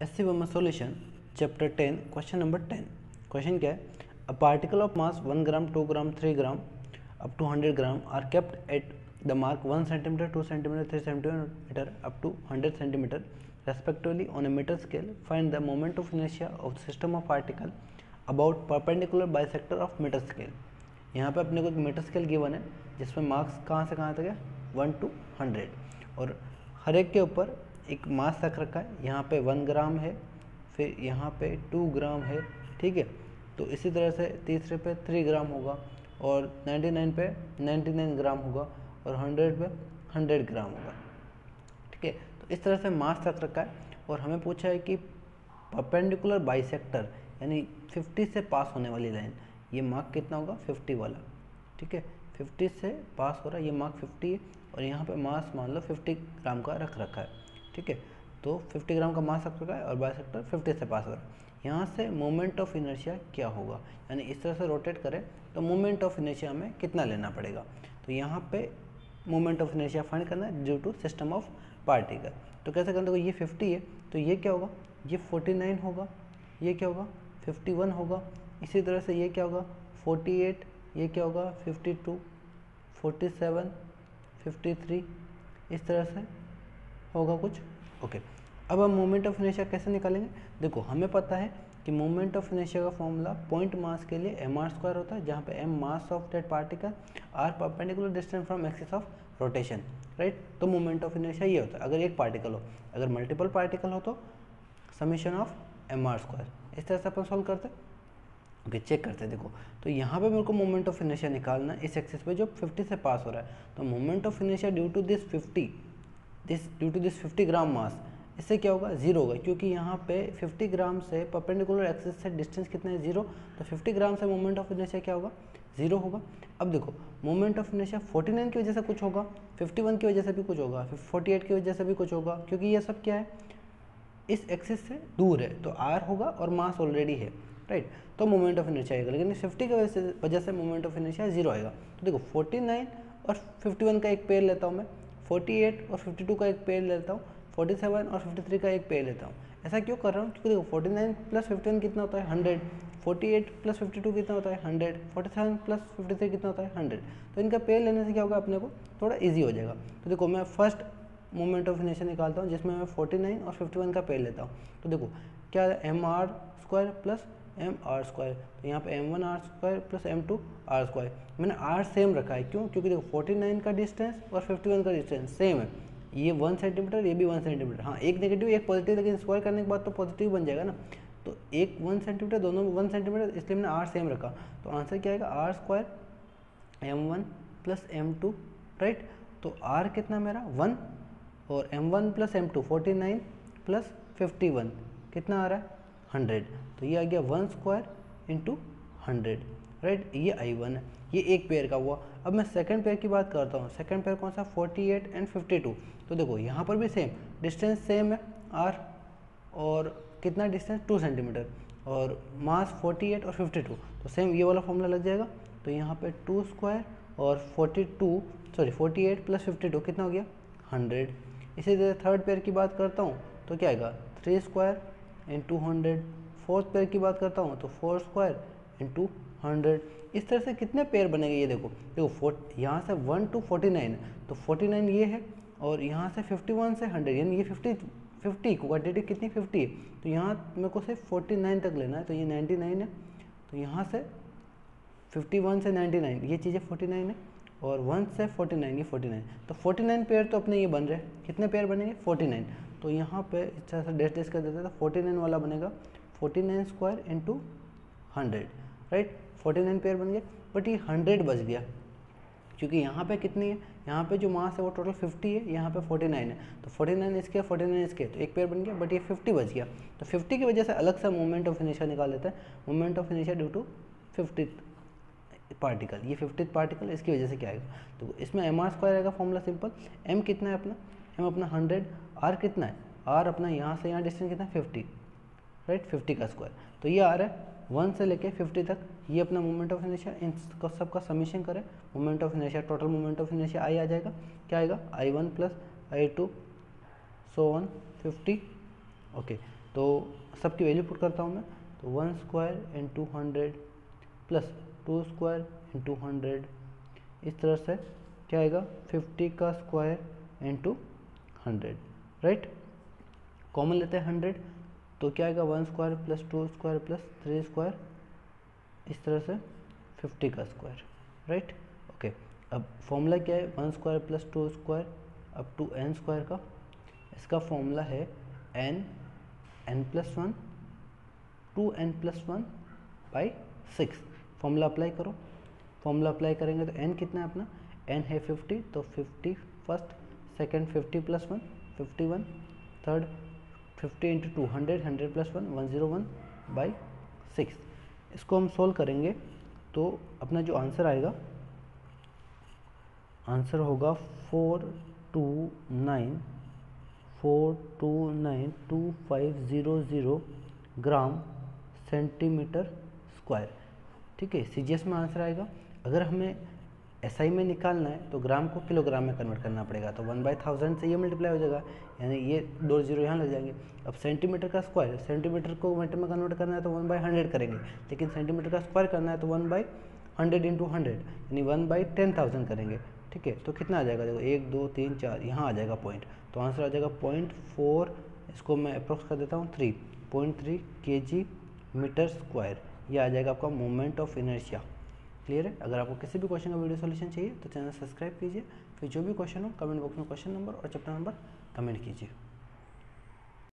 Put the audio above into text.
SC Verma solution chapter 10 question number 10। Question क्या है? A particle of mass 1 gram 2 gram 3 gram up to 100 gram are kept at the mark 1 centimetre 2 centimetre 3 centimetre up to 100 centimetre respectively on a meter scale. Find the moment of inertia of the system of particle about perpendicular bisector of meter scale. यहाँ पे अपने को एक metre scale given है जिसमें marks कहाँ से कहाँ तक है 1 to 100 और हर एक के ऊपर एक मास रख रखा है। यहाँ पे 1 ग्राम है, फिर यहाँ पे 2 ग्राम है, ठीक है। तो इसी तरह से तीसरे पे 3 ग्राम होगा और 99 पे 99 ग्राम होगा और 100 पे 100 ग्राम होगा, ठीक है। तो इस तरह से मास रख रखा है और हमें पूछा है कि परपेंडिकुलर बाइसेक्टर यानी 50 से पास होने वाली लाइन, ये मार्क कितना होगा 50 वाला, ठीक है। 50 से पास हो रहा है, ये मार्क 50 है और यहाँ पे मास मान लो 50 ग्राम का रख रखा है, ठीक है। तो 50 ग्राम का मास रख रखा है और बाइसेक्टर 50 से पास हो रहा है। यहाँ से मोमेंट ऑफ इनर्शिया क्या होगा, यानी इस तरह से रोटेट करें तो मोमेंट ऑफ इनर्शिया हमें कितना लेना पड़ेगा। तो यहाँ पे मोमेंट ऑफ इनर्शिया फाइंड करना है due to system of particle. तो कैसे करते हो, ये 50 है तो ये क्या होगा, ये 49 होगा, ये क्या होगा 51 होगा। इसी तरह से ये क्या होगा 48, ये क्या होगा 52, 47, 53, इस तरह से होगा कुछ, ओके। अब हम मोमेंट ऑफ इनर्शिया कैसे निकालेंगे? देखो हमें पता है कि मोमेंट ऑफ इनर्शिया का फॉर्मूला पॉइंट मास के लिए mr² होता है, जहाँ पे m mass of that particle, r perpendicular distance from axis of rotation, right. तो मोमेंट ऑफ इनर्शिया ये होता है अगर एक पार्टिकल हो। अगर मल्टीपल पार्टिकल हो तो समीशन ऑफ mr²। इस तरह से अपन सॉल्व करते हैं, ओके। चेक करते हैं, देखो तो यहाँ पे मेरे को मोमेंट ऑफ इनर्शिया निकालना है इस एक्सिस पे जो 50 से पास हो रहा है। तो moment of inertia due to this 50 gram mass, इससे क्या होगा 0 होगा, क्योंकि यहाँ पे 50 ग्राम से परपेंडिकुलर एक्सिस से डिस्टेंस कितना है 0। तो 50 ग्राम से मोमेंट ऑफ इनर्शिया क्या होगा 0 होगा। अब देखो मोमेंट ऑफ इनर्शिया 49 की वजह से कुछ होगा, 51 की वजह से भी कुछ होगा, 48 की वजह से भी कुछ होगा, क्योंकि ये सब क्या है इस एक्सिस से दूर है। तो r होगा और मास ऑलरेडी है, राइट। तो मोमेंट ऑफ इनर्शिया आएगा, लेकिन 50 की वजह से मोमेंट ऑफ इनर्शिया 0 आएगा। तो देखो 49 और 51 का एक पेयर लेता हूँ मैं, 48 और 52 का एक पेयर लेता हूँ, 47 और 53 का एक पेयर लेता हूँ। ऐसा क्यों कर रहा हूँ? क्योंकि देखो 49 प्लस 51 कितना होता है 100, 48 प्लस 52 कितना होता है 100, 47 प्लस 53 कितना होता है 100। तो इनका पेयर लेने से क्या होगा अपने को थोड़ा ईजी हो जाएगा। तो देखो मैं फर्स्ट मोमेंट ऑफ इनर्शिया निकालता हूँ जिसमें मैं 49 और 51 का पेयर लेता हूँ। तो देखो क्या है mr² प्लस mr²। तो यहाँ पे m1r² प्लस m2r²। मैंने r सेम रखा है, क्यों? क्योंकि देखो 49 का डिस्टेंस और 51 का डिस्टेंस सेम है, ये 1 सेंटीमीटर, ये भी 1 सेंटीमीटर। हाँ एक नेगेटिव एक पॉजिटिव, लेकिन स्क्वायर करने के बाद तो पॉजिटिव बन जाएगा ना। तो एक 1 सेंटीमीटर, दोनों 1 सेंटीमीटर, इसलिए मैंने r सेम रखा। तो आंसर क्या आएगा r² m1 plus m2, right. तो r कितना मेरा 1 और m1 प्लस m2 49 प्लस 51 कितना आ रहा है 100। तो ये आ गया 1² इंटू 100, राइट। ये I1 है, ये एक पेयर का हुआ। अब मैं सेकंड पेयर की बात करता हूँ। सेकंड पेयर कौन सा 48 एंड 52। तो देखो यहाँ पर भी सेम डिस्टेंस सेम है r, और कितना डिस्टेंस 2 सेंटीमीटर, और मास 48 और 52। तो सेम ये वाला फॉर्मूला लग जाएगा। तो यहाँ पे 2² और 48 प्लस 52 कितना हो गया 100। इसी तरह थर्ड पेयर की बात करता हूँ तो क्या आएगा 3² इंटू 100। फोर्थ पेयर की बात करता हूँ तो 4² इंटू 100। इस तरह से कितने पेयर बनेंगे ये देखो यहाँ से 1 to 49, तो 49 ये है, और यहाँ से 51 से 100, यानी ये 50 क्वांटिटी कितनी 50 है। तो यहाँ मेरे को सिर्फ 49 तक लेना है, तो ये 99 है। तो यहाँ से 51 से 99 ये चीज़ें 49 है, और 1 से 49 ये 49। तो 49 पेयर तो अपने ये बन रहे हैं, कितने पेयर बनेंगे 49। तो यहाँ पे इस तरह से डैश कर देते हैं, तो 49 वाला बनेगा 49² इंटू 100, राइट। 49 पेयर बन गया, बट ये 100 बच गया, क्योंकि यहाँ पे कितनी है, यहाँ पे जो मास है वो टोटल 50 है, यहाँ पे 49 है। तो 49 इसके 49 इसके, तो एक पेयर बन गया, बट ये 50 बच गया। तो 50 की वजह से अलग से मोमेंट ऑफ इनर्शिया निकाल लेते हैं। Moment of inertia due to 50th particle, ये 50th पार्टिकल, इसकी वजह से क्या आएगा। तो इसमें mr² आएगा फॉर्मूला सिंपल। m कितना है अपना, m अपना 100, r कितना है, r अपना यहाँ से यहाँ डिस्टेंस कितना है 50, राइट, 50 का स्क्वायर। तो ये आ रहा है 1 से लेके 50 तक, ये अपना मोमेंट ऑफ इनर्शिया। इन सबका समीशन करें, moment of inertia, total moment of inertia I आ जाएगा, क्या आएगा I1 प्लस I2 सो 150 ओके, तो सबकी वैल्यू पुट करता हूँ मैं, तो 1 square into 100 plus 2 square into 100, इस तरह से क्या आएगा 50 का स्क्वायर इंटू 100, राइट। कॉमन लेते हैं 100, तो क्या आएगा 1 square plus 2 square plus 3 square, इस तरह से 50 का स्क्वायर, राइट। ओके, अब फॉर्मूला क्या है 1 square plus 2 square up to n square का, इसका फॉर्मूला है n plus 1 2n plus 1 by 6। Formula apply करो, फॉर्मूला अप्लाई करेंगे तो n कितना है अपना, n है 50, तो 50 first, second 50 plus 1 51, third 50 into 2 100 100 plus 1 101 by 6। इसको हम सोल्व करेंगे तो अपना जो आंसर आएगा, आंसर होगा 4292500 ग्राम सेंटीमीटर स्क्वायर, ठीक है। सीजीएस में आंसर आएगा। अगर हमें एसआई में निकालना है तो ग्राम को किलोग्राम में कन्वर्ट करना पड़ेगा, तो 1/1000 से ये मल्टीप्लाई हो जाएगा, यानी ये 2 जीरो यहाँ लग जाएंगे। अब सेंटीमीटर का स्क्वायर, सेंटीमीटर को मीटर में कन्वर्ट करना है तो 1/100 करेंगे, लेकिन सेंटीमीटर का स्क्वायर करना है तो 1/100 इंटू 100 यानी 1/10,000 करेंगे, ठीक है। तो कितना आ जाएगा, देखो 1 2 3 4 यहाँ आ जाएगा पॉइंट, तो आंसर आ जाएगा 0.4, इसको मैं अप्रोक्स कर देता हूँ 3.3 kg मीटर स्क्वायर, ये आ जाएगा आपका मोमेंट ऑफ इनर्शिया। क्लियर है। अगर आपको किसी भी क्वेश्चन का वीडियो सॉल्यूशन चाहिए तो चैनल सब्सक्राइब कीजिए, फिर जो भी क्वेश्चन हो कमेंट बॉक्स में क्वेश्चन नंबर और चैप्टर नंबर कमेंट कीजिए।